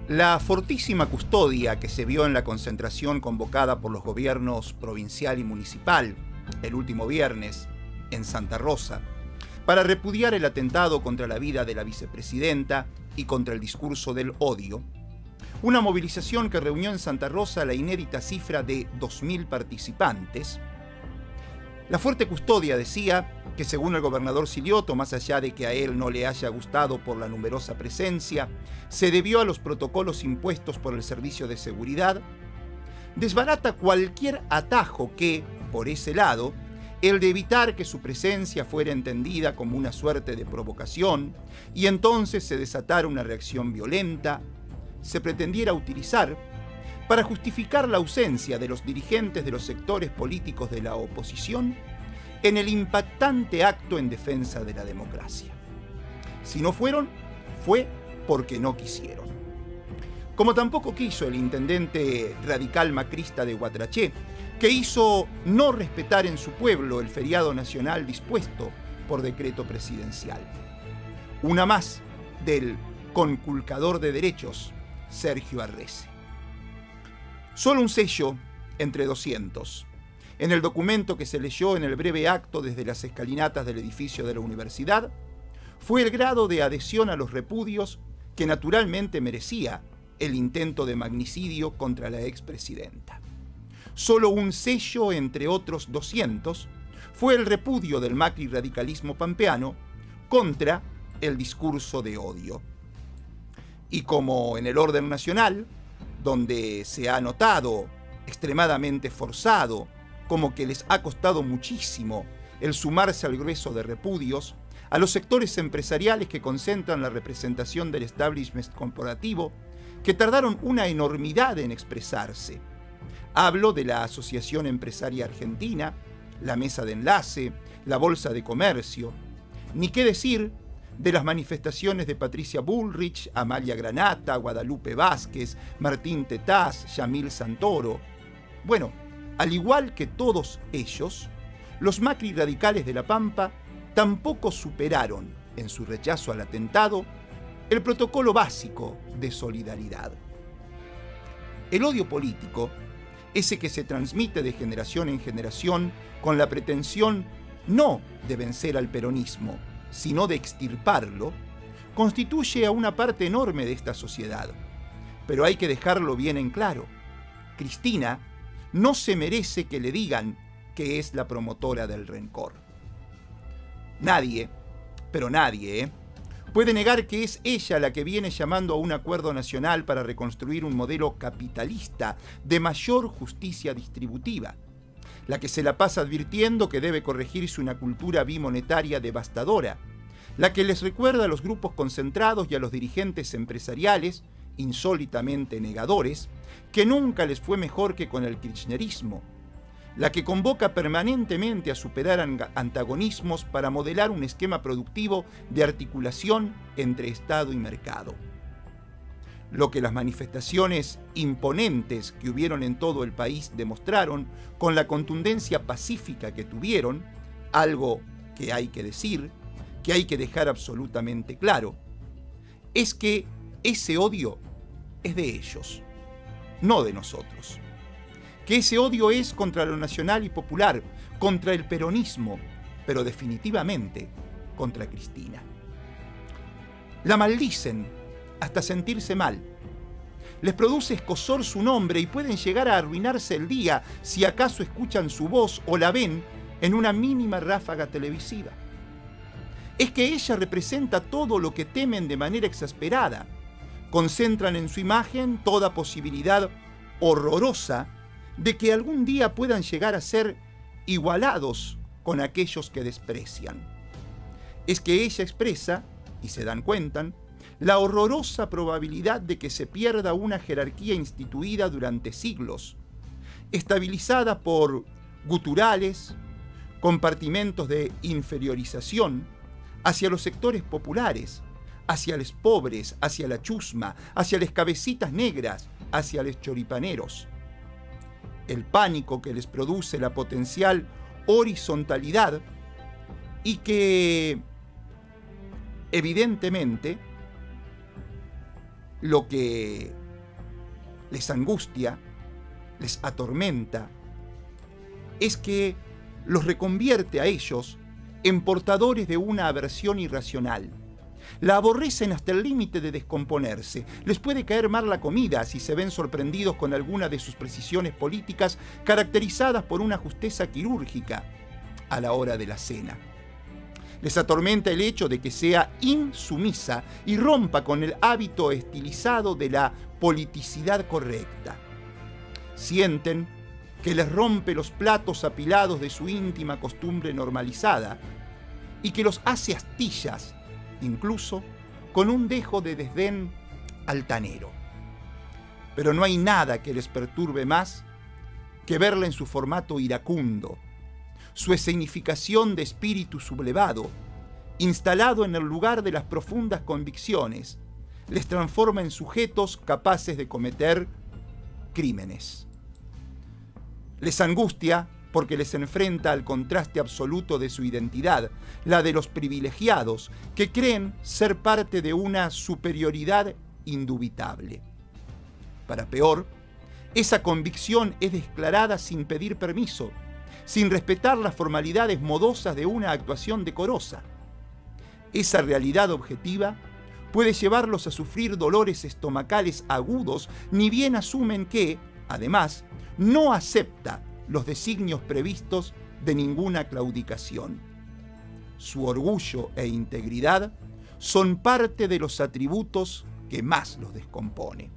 La fortísima custodia que se vio en la concentración convocada por los gobiernos provincial y municipal el último viernes en Santa Rosa para repudiar el atentado contra la vida de la vicepresidenta y contra el discurso del odio, una movilización que reunió en Santa Rosa la inédita cifra de 2.000 participantes. La fuerte custodia decía que, según el gobernador Silioto, más allá de que a él no le haya gustado por la numerosa presencia, se debió a los protocolos impuestos por el Servicio de Seguridad, desbarata cualquier atajo que, por ese lado, el de evitar que su presencia fuera entendida como una suerte de provocación y entonces se desatara una reacción violenta, se pretendiera utilizar para justificar la ausencia de los dirigentes de los sectores políticos de la oposición en el impactante acto en defensa de la democracia. Si no fueron, fue porque no quisieron. Como tampoco quiso el intendente radical macrista de Guatraché, que hizo no respetar en su pueblo el feriado nacional dispuesto por decreto presidencial. Una más del conculcador de derechos, Sergio Arrese. Solo un sello entre 200. En el documento que se leyó en el breve acto desde las escalinatas del edificio de la universidad, fue el grado de adhesión a los repudios que naturalmente merecía el intento de magnicidio contra la expresidenta. Solo un sello entre otros 200 fue el repudio del Macri radicalismo pampeano contra el discurso de odio. Y como en el orden nacional, donde se ha notado extremadamente forzado, como que les ha costado muchísimo el sumarse al grueso de repudios, a los sectores empresariales que concentran la representación del establishment corporativo, que tardaron una enormidad en expresarse. Hablo de la Asociación Empresaria Argentina, la Mesa de Enlace, la Bolsa de Comercio, ni qué decir de las manifestaciones de Patricia Bullrich, Amalia Granata, Guadalupe Vázquez, Martín Tetaz, Yamil Santoro. Bueno, al igual que todos ellos, los Macri radicales de La Pampa tampoco superaron, en su rechazo al atentado, el protocolo básico de solidaridad. El odio político, ese que se transmite de generación en generación con la pretensión no de vencer al peronismo, sino de extirparlo, constituye a una parte enorme de esta sociedad. Pero hay que dejarlo bien en claro. Cristina no se merece que le digan que es la promotora del rencor. Nadie, pero nadie, puede negar que es ella la que viene llamando a un acuerdo nacional para reconstruir un modelo capitalista de mayor justicia distributiva, la que se la pasa advirtiendo que debe corregirse una cultura bimonetaria devastadora, la que les recuerda a los grupos concentrados y a los dirigentes empresariales, insólitamente negadores, que nunca les fue mejor que con el kirchnerismo, la que convoca permanentemente a superar antagonismos para modelar un esquema productivo de articulación entre Estado y mercado. Lo que las manifestaciones imponentes que hubieron en todo el país demostraron, con la contundencia pacífica que tuvieron, algo que hay que decir, que hay que dejar absolutamente claro, es que ese odio es de ellos, no de nosotros. Que ese odio es contra lo nacional y popular, contra el peronismo, pero definitivamente contra Cristina. La maldicen hasta sentirse mal. Les produce escozor su nombre y pueden llegar a arruinarse el día si acaso escuchan su voz o la ven en una mínima ráfaga televisiva. Es que ella representa todo lo que temen de manera exasperada. Concentran en su imagen toda posibilidad horrorosa de que algún día puedan llegar a ser igualados con aquellos que desprecian. Es que ella expresa, y se dan cuenta, la horrorosa probabilidad de que se pierda una jerarquía instituida durante siglos, estabilizada por guturales, compartimentos de inferiorización hacia los sectores populares, hacia los pobres, hacia la chusma, hacia las cabecitas negras, hacia los choripaneros. El pánico que les produce la potencial horizontalidad y que evidentemente Lo que les angustia, les atormenta, es que los reconvierte a ellos en portadores de una aversión irracional. La aborrecen hasta el límite de descomponerse. Les puede caer mal la comida si se ven sorprendidos con alguna de sus precisiones políticas caracterizadas por una justeza quirúrgica a la hora de la cena. Les atormenta el hecho de que sea insumisa y rompa con el hábito estilizado de la politicidad correcta. Sienten que les rompe los platos apilados de su íntima costumbre normalizada y que los hace astillas, incluso con un dejo de desdén altanero. Pero no hay nada que les perturbe más que verla en su formato iracundo, su escenificación de espíritu sublevado, instalado en el lugar de las profundas convicciones, les transforma en sujetos capaces de cometer crímenes. Les angustia porque les enfrenta al contraste absoluto de su identidad, la de los privilegiados, que creen ser parte de una superioridad indubitable. Para peor, esa convicción es declarada sin pedir permiso, sin respetar las formalidades modosas de una actuación decorosa. Esa realidad objetiva puede llevarlos a sufrir dolores estomacales agudos, ni bien asumen que, además, no acepta los designios previstos de ninguna claudicación. Su orgullo e integridad son parte de los atributos que más los descompone.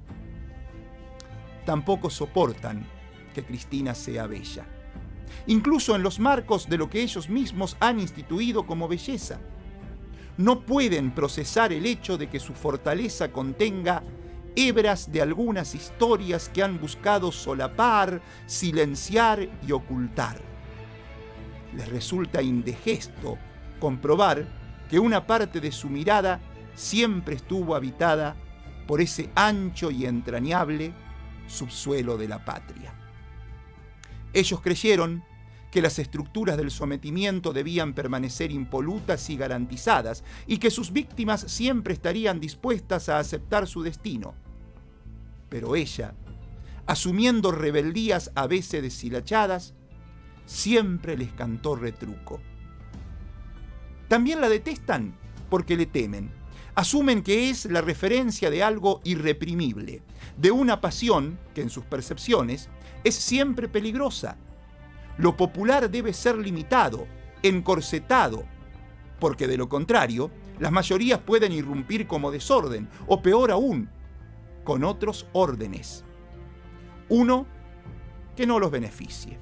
Tampoco soportan que Cristina sea bella, incluso en los marcos de lo que ellos mismos han instituido como belleza. No pueden procesar el hecho de que su fortaleza contenga hebras de algunas historias que han buscado solapar, silenciar y ocultar. Les resulta indigesto comprobar que una parte de su mirada siempre estuvo habitada por ese ancho y entrañable subsuelo de la patria. Ellos creyeron que las estructuras del sometimiento debían permanecer impolutas y garantizadas, y que sus víctimas siempre estarían dispuestas a aceptar su destino. Pero ella, asumiendo rebeldías a veces deshilachadas, siempre les cantó retruco. También la detestan porque le temen. Asumen que es la referencia de algo irreprimible, de una pasión que en sus percepciones es siempre peligrosa. Lo popular debe ser limitado, encorsetado, porque de lo contrario, las mayorías pueden irrumpir como desorden, o peor aún, con otros órdenes. Uno que no los beneficie.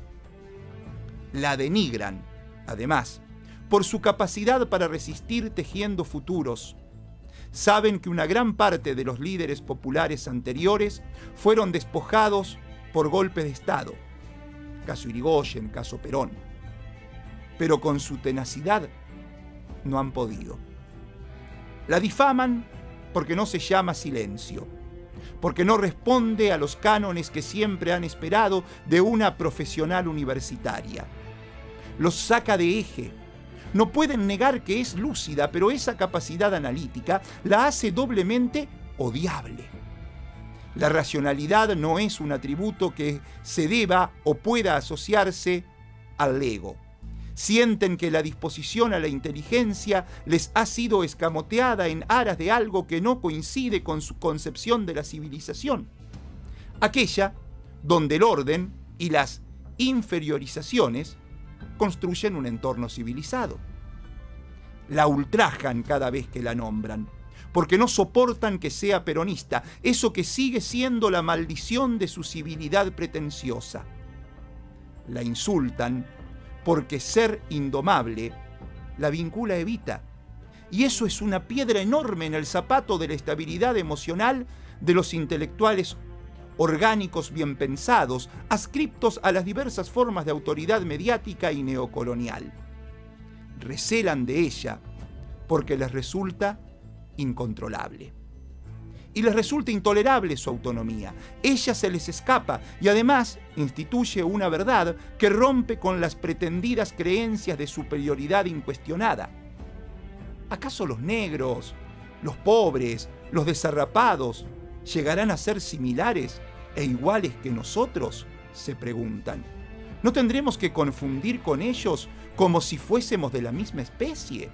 La denigran, además, por su capacidad para resistir tejiendo futuros. Saben que una gran parte de los líderes populares anteriores fueron despojados por golpes de Estado. Caso Irigoyen, caso Perón. Pero con su tenacidad no han podido. La difaman porque no se llama silencio, porque no responde a los cánones que siempre han esperado de una profesional universitaria. Los saca de eje. No pueden negar que es lúcida, pero esa capacidad analítica la hace doblemente odiable. La racionalidad no es un atributo que se deba o pueda asociarse al ego. Sienten que la disposición a la inteligencia les ha sido escamoteada en aras de algo que no coincide con su concepción de la civilización. Aquella donde el orden y las inferiorizaciones construyen un entorno civilizado. La ultrajan cada vez que la nombran, porque no soportan que sea peronista, eso que sigue siendo la maldición de su civilidad pretenciosa. La insultan porque ser indomable la vincula a Evita, y eso es una piedra enorme en el zapato de la estabilidad emocional de los intelectuales orgánicos bien pensados, adscriptos a las diversas formas de autoridad mediática y neocolonial. Recelan de ella porque les resulta incontrolable. Y les resulta intolerable su autonomía. Ella se les escapa y además instituye una verdad que rompe con las pretendidas creencias de superioridad incuestionada. ¿Acaso los negros, los pobres, los desarrapados ¿Llegarán a ser similares e iguales que nosotros?, se preguntan. ¿No tendremos que confundir con ellos como si fuésemos de la misma especie?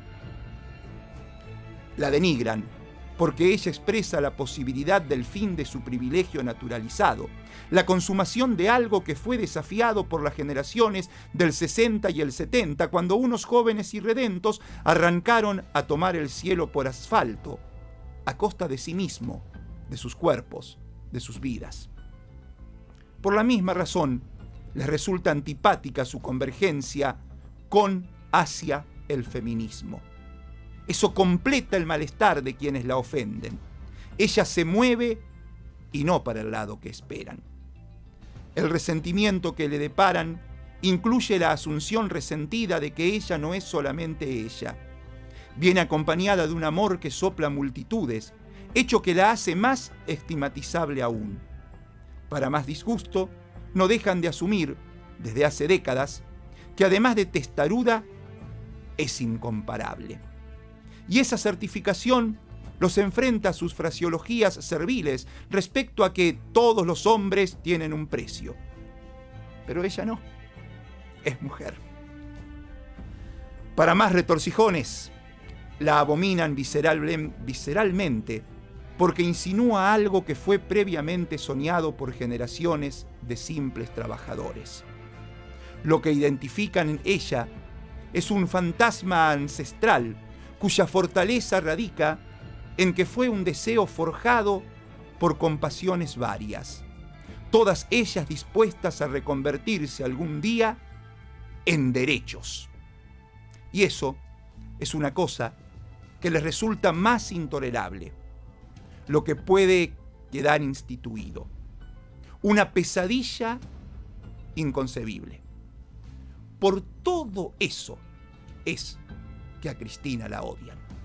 La denigran, porque ella expresa la posibilidad del fin de su privilegio naturalizado, la consumación de algo que fue desafiado por las generaciones del 60 y el 70, cuando unos jóvenes irredentos arrancaron a tomar el cielo por asfalto, a costa de sí mismo, de sus cuerpos, de sus vidas. Por la misma razón, les resulta antipática su convergencia hacia el feminismo. Eso completa el malestar de quienes la ofenden. Ella se mueve y no para el lado que esperan. El resentimiento que le deparan incluye la asunción resentida de que ella no es solamente ella. Viene acompañada de un amor que sopla multitudes, hecho que la hace más estigmatizable aún. Para más disgusto, no dejan de asumir, desde hace décadas, que además de testaruda, es incomparable. Y esa certificación los enfrenta a sus fraseologías serviles respecto a que todos los hombres tienen un precio. Pero ella no, es mujer. Para más retorcijones, la abominan visceralmente porque insinúa algo que fue previamente soñado por generaciones de simples trabajadores. Lo que identifican en ella es un fantasma ancestral cuya fortaleza radica en que fue un deseo forjado por compasiones varias, todas ellas dispuestas a reconvertirse algún día en derechos. Y eso es una cosa que les resulta más intolerable, lo que puede quedar instituido, una pesadilla inconcebible. Por todo eso es que a Cristina la odian.